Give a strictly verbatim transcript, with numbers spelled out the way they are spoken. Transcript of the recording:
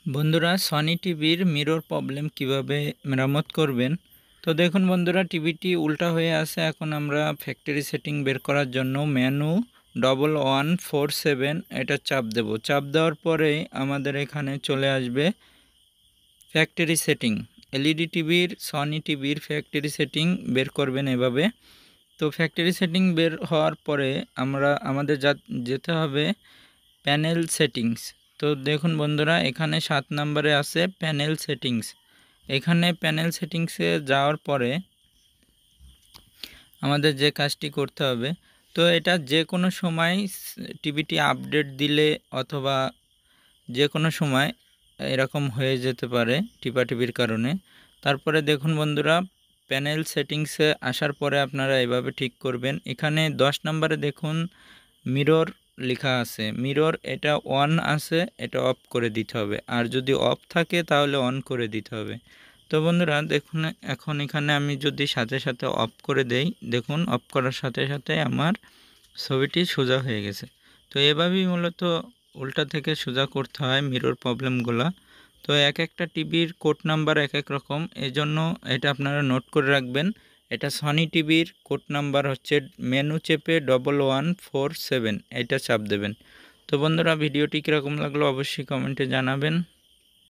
বন্ধুরা সনি টিভির mirror problem কিভাবে মেরামত করবেন। তো দেখুন বন্ধুরা, টিভিটি উল্টা হয়ে আছে। এখন আমরা ফ্যাক্টরি সেটিং বের করার জন্য menu double one four seven এটা চাপ দেব। চাপ দেওয়ার পরেই আমাদের এখানে চলে আসবে ফ্যাক্টরি সেটিং। এলইডি টিভির সনি টিভির ফ্যাক্টরি সেটিং বের করবেন এভাবে। তো ফ্যাক্টরি সেটিং বের হওয়ার পরে আমরা আমাদের যা যেতে হবে প্যানেল সেটিংস। তো দেখুন বন্ধুরা, এখানে সাত নম্বরে আছে প্যানেল সেটিংস। এখানে প্যানেল সেটিংসে যাওয়ার পরে আমাদের যে কাজটি করতে হবে, তো এটা যে কোনো সময় টিভিটি আপডেট দিলে অথবা যে কোনো সময় এরকম হয়ে যেতে পারে টিপাটিপির কারণে। তারপরে দেখুন বন্ধুরা, প্যানেল সেটিংসে আসার পরে আপনারা এভাবে ঠিক করবেন। এখানে দশ নম্বরে দেখুন মিরর লেখা আছে। মিরর এটা অন আছে, এটা অফ করে দিতে হবে। আর যদি অফ থাকে তাহলে অন করে দিতে হবে। তো বন্ধুরা দেখুন, এখন এখানে আমি যদি সাথে সাথে অফ করে দেই, দেখুন অফ করার সাথে সাথে আমার ছবিটি সোজা হয়ে গেছে। তো এভাবেই মূলত উল্টা থেকে সোজা করতে হয় মিরর প্রবলেমগুলো। তো এক একটা টিভির কোড নাম্বার এক এক রকম, এই জন্য এটা আপনারা নোট করে রাখবেন। এটা সনি টিভির কোড নাম্বার হচ্ছে মেনু চেপে ডবল ওয়ান ফোর সেভেন, এটা চাপ দেবেন। তো বন্ধুরা, ভিডিওটি কীরকম লাগলো অবশ্যই কমেন্টে জানাবেন।